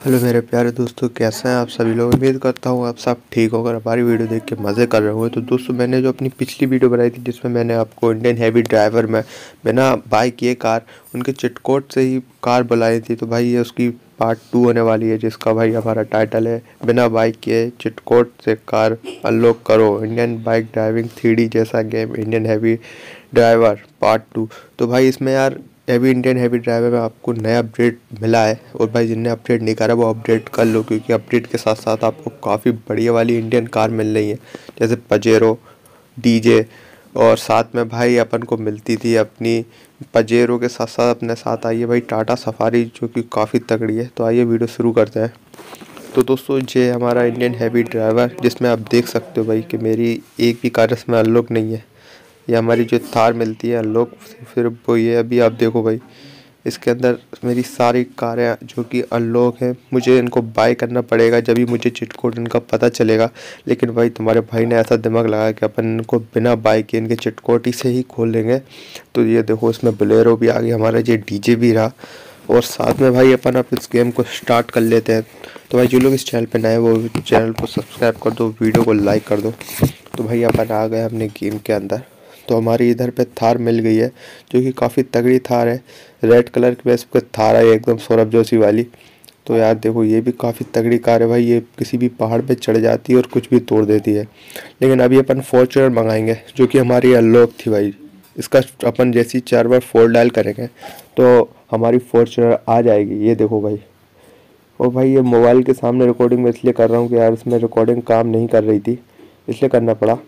Hello मेरे प्यारे दोस्तों, कैसे हैं आप सभी लोग। उम्मीद करता हूँ आप सब ठीक होकर हमारी वीडियो देख के मज़े कर रहे होंगे। तो दोस्तों, मैंने जो अपनी पिछली वीडियो बनाई थी जिसमें मैंने आपको इंडियन हैवी ड्राइवर में बिना बाय किए कार उनके चिट कोड से ही कार बुलाई थी, तो भाई ये उसकी पार्ट 2 होने वाली है, जिसका भाई हमारा टाइटल है बिना बाइक किए चिट कोड से कार अनलॉक करो, इंडियन बाइक ड्राइविंग 3D जैसा game Indian heavy driver part 2। तो भाई इसमें यार इंडियन हैवी ड्राइवर में आपको नया अपडेट मिला है, और भाई जिनने अपडेट नहीं करा वो अपडेट कर लो, क्योंकि अपडेट के साथ साथ आपको काफ़ी बढ़िया वाली इंडियन कार मिल रही है, जैसे पजेरो, डीजे। और साथ में भाई अपन को मिलती थी अपनी पजेरो के साथ साथ अपने साथ आई है भाई टाटा सफारी, जो कि काफ़ी तगड़ी है। तो आइए वीडियो शुरू करते हैं। तो दोस्तों, ये हमारा इंडियन हैवी ड्राइवर, जिसमें आप देख सकते हो भाई कि मेरी एक भी कार इसमें अनलॉक नहीं है। ये हमारी जो थार मिलती है अनलॉक, फिर वो ये अभी आप देखो भाई, इसके अंदर मेरी सारी कारें जो कि अनलॉक हैं। मुझे इनको बाय करना पड़ेगा, जब भी मुझे चिट कोड इनका पता चलेगा। लेकिन भाई तुम्हारे भाई ने ऐसा दिमाग लगाया कि अपन इनको बिना बाय किए इनके चिट कोड ही से ही खोल लेंगे। तो ये देखो, इसमें बोलेरो भी आ गई, हमारा ये डीजे भी रहा, और साथ में भाई अपन अब इस गेम को स्टार्ट कर लेते हैं। तो भाई जो लोग इस चैनल पर नए वो चैनल को सब्सक्राइब कर दो, वीडियो को लाइक कर दो। तो भाई अपन आ गए अपने गेम के अंदर। तो हमारी इधर पे थार मिल गई है, जो कि काफ़ी तगड़ी थार है। रेड कलर की बेस पे थार है, एकदम सौरभ जोशी वाली। तो यार देखो, ये भी काफ़ी तगड़ी कार है भाई, ये किसी भी पहाड़ पे चढ़ जाती है और कुछ भी तोड़ देती है। लेकिन अभी अपन फॉर्च्यूनर मंगाएंगे, जो कि हमारी अनलॉक थी भाई। इसका अपन जैसी 4 बार 4 डायल करेंगे तो हमारी फॉर्च्यूनर आ जाएगी। ये देखो भाई। और भाई ये मोबाइल के सामने रिकॉर्डिंग में इसलिए कर रहा हूँ कि यार इसमें रिकॉर्डिंग काम नहीं कर रही थी, इसलिए करना पड़ा।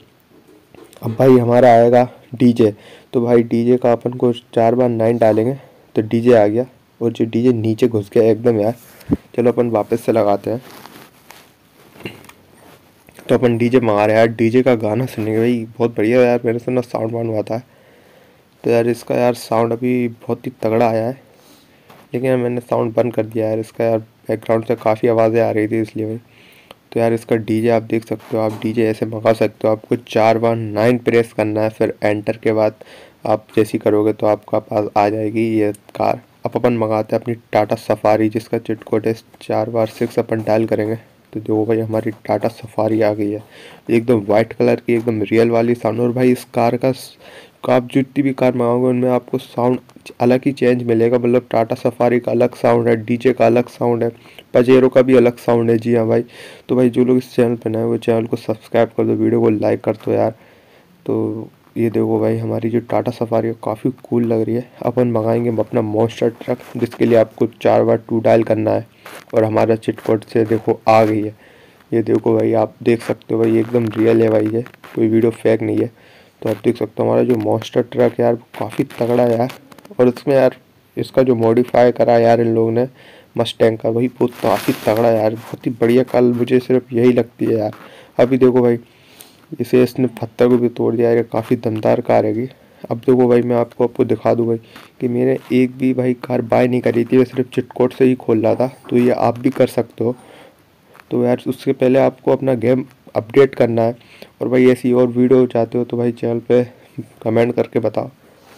अब भाई हमारा आएगा डीजे। तो भाई डीजे का अपन को 4 बार 9 डालेंगे तो डीजे आ गया, और जो डीजे नीचे घुस गया एकदम यार। चलो अपन वापस से लगाते हैं। तो अपन डीजे मंगा रहे हैं यार, डीजे का गाना सुनेंगे भाई, बहुत बढ़िया यार। मैंने सुना साउंड वाउंड आता है, तो यार इसका यार साउंड अभी बहुत ही तगड़ा आया है। लेकिन यार मैंने साउंड बंद कर दिया यार, इसका यार बैकग्राउंड से काफ़ी आवाज़ें आ रही थी इसलिए भाई। तो यार इसका डीजे आप देख सकते हो, आप डीजे ऐसे मंगा सकते हो। आपको 4 बार 9 प्रेस करना है, फिर एंटर के बाद आप जैसी करोगे तो आपका पास आ जाएगी ये कार। अब अपन मंगाते हैं अपनी टाटा सफारी, जिसका चिट कोड है 4 बार 6 अपन डायल करेंगे। तो देखो भाई, हमारी टाटा सफारी आ गई है, एकदम वाइट कलर की, एकदम रियल वाली साउंड। और भाई इस कार का आप जितनी भी कार मंगाओगे उनमें आपको साउंड अलग ही चेंज मिलेगा। मतलब टाटा सफारी का अलग साउंड है, डीजे का अलग साउंड है, पजेरो का भी अलग साउंड है। जी हाँ भाई। तो भाई जो लोग इस चैनल पर नए वो चैनल को सब्सक्राइब कर दो, वीडियो को लाइक कर दो यार। तो ये देखो भाई, हमारी जो टाटा सफारी है काफ़ी कूल लग रही है। अपन मंगाएंगे अपना मॉन्स्टर ट्रक, जिसके लिए आपको 4 बार 2 डायल करना है, और हमारा चिट कोड से देखो आ गई है। ये देखो भाई, आप देख सकते हो भाई, एकदम रियल है भाई, ये कोई वीडियो फेक नहीं है। तो आप देख सकते हो हमारा जो मॉन्स्टर ट्रक है यार, काफ़ी तगड़ा है यार। और इसमें यार इसका जो मॉडिफाई करा है यार इन लोगों ने मस्टैंग का, वही बहुत काफ़ी तगड़ा है यार, बहुत ही बढ़िया कार मुझे सिर्फ यही लगती है यार। अभी देखो भाई, इसे इसने पत्थर को भी तोड़ दिया है, काफ़ी दमदार कार हैगी। अब देखो भाई, मैं आपको दिखा दूँ भाई कि मैंने एक भी भाई कार बाय नहीं करी थी, मैं सिर्फ चिट कोड से ही खोल रहा था। तो ये आप भी कर सकते हो। तो यार उसके पहले आपको अपना गेम अपडेट करना है। और भाई ऐसी और वीडियो चाहते हो तो भाई चैनल पे कमेंट करके बताओ।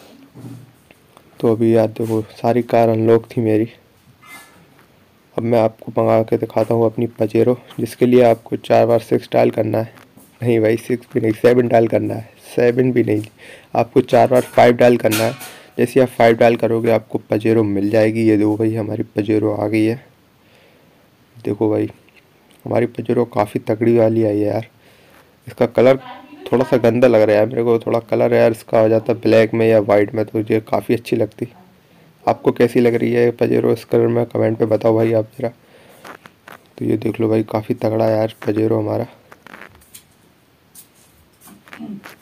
तो अभी यार देखो, सारी कार अनलॉक थी मेरी। अब मैं आपको मंगा के दिखाता हूँ अपनी पजेरो, जिसके लिए आपको 4 बार 6 डायल करना है। नहीं भाई, 6 भी नहीं, 7 डायल करना है। 7 भी नहीं, आपको 4 बार 5 डायल करना है। जैसे आप 5 डायल करोगे आपको पजेरो मिल जाएगी। ये देखो भाई, हमारी पजेरो आ गई है। देखो भाई, हमारी पजेरो काफ़ी तगड़ी वाली आई है यार। इसका कलर थोड़ा सा गंदा लग रहा है मेरे को, थोड़ा कलर यार इसका हो जाता ब्लैक में या वाइट में, तो ये काफ़ी अच्छी लगती। आपको कैसी लग रही है पजेरो इस कलर में, कमेंट पे बताओ भाई आप जरा। तो ये देख लो भाई, काफ़ी तगड़ा यार पजेरो हमारा।